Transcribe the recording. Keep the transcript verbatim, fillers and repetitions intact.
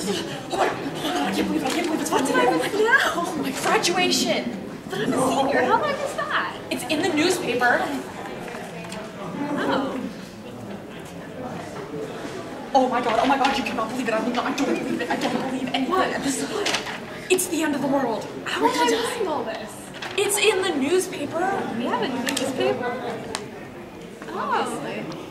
Oh my god, I can't believe it, I can't believe it's What time is it now? Oh my graduation. But I'm a senior. How long is that? It's in the newspaper. Oh. Oh my god, oh my god, you cannot believe it. I, will not, I don't believe it. I don't believe anything. What? This is, it's the end of the world. How am I missing all this? It's in the newspaper. We have a newspaper? Oh.